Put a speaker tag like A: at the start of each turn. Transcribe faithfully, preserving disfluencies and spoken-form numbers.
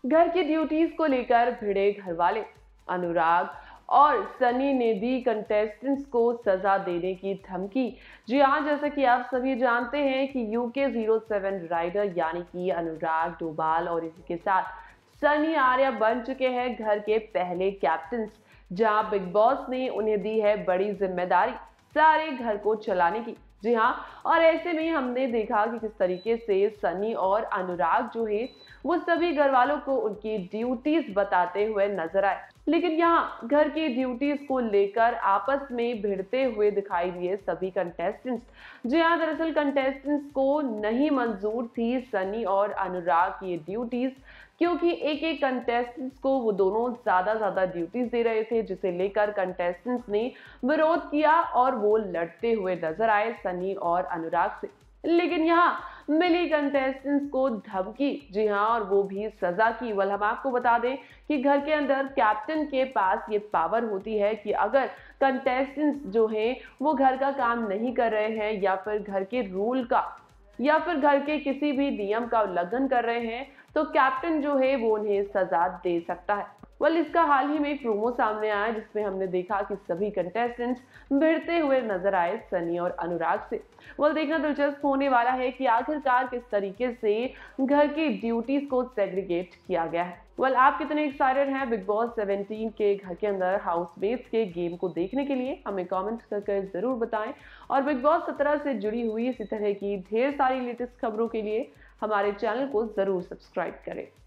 A: घर की ड्यूटीज को लेकर भिड़े घर वाले। अनुराग और सनी ने दी कंटेस्टेंट्स को सजा देने की धमकी। जी हाँ, जैसा कि आप सभी जानते हैं कि यूके ज़ीरो सेवन राइडर यानी कि अनुराग डोभाल और इसी के साथ सनी आर्या बन चुके हैं घर के पहले कैप्टन, जहां बिग बॉस ने उन्हें दी है बड़ी जिम्मेदारी सारे घर को चलाने की। जी हाँ, और ऐसे में हमने देखा कि किस तरीके से सनी और अनुराग जो है वो सभी घर वालों को उनकी ड्यूटीज बताते हुए नजर आए। लेकिन यहाँ घर की ड्यूटीज को लेकर आपस में भिड़ते हुए दिखाई दिए सभी कंटेस्टेंट्स। जी हाँ, दरअसल कंटेस्टेंट्स को नहीं मंजूर थी सनी और अनुराग की ड्यूटीज, क्योंकि एक एक कंटेस्टेंट्स को वो दोनों ज्यादा ज्यादा ड्यूटीज दे रहे थे, जिसे लेकर कंटेस्टेंट्स ने विरोध किया और वो लड़ते हुए नजर आए सनी और अनुराग से। लेकिन यहाँ मिली कंटेस्टेंट्स को धमकी, जी हाँ, और वो भी सजा की। वल हम आपको बता दें कि घर के अंदर कैप्टन के पास ये पावर होती है कि अगर कंटेस्टेंट्स जो हैं वो घर का काम नहीं कर रहे हैं या फिर घर के रूल का या फिर घर के किसी भी नियम का उल्लंघन कर रहे हैं, तो कैप्टन जो है वो उन्हें सजा दे सकता है। वेल इसका हाल ही में एक प्रोमो सामने आया जिसमें हमने देखा कि सभी कंटेस्टेंट्स भिड़ते हुए नजर आए सनी और अनुराग से। वेल देखना दिलचस्प होने वाला है कि आखिरकार किस तरीके से घर की ड्यूटीज को सेग्रीगेट किया गया है। वेल आप कितने एक्साइटेड हैं बिग बॉस सेवनटीन के घर के अंदर हाउसमेट्स के गेम को देखने के लिए, हमें कमेंट करके जरूर बताएं। और बिग बॉस सत्रह से जुड़ी हुई इसी तरह की ढेर सारी लेटेस्ट खबरों के लिए हमारे चैनल को जरूर सब्सक्राइब करें।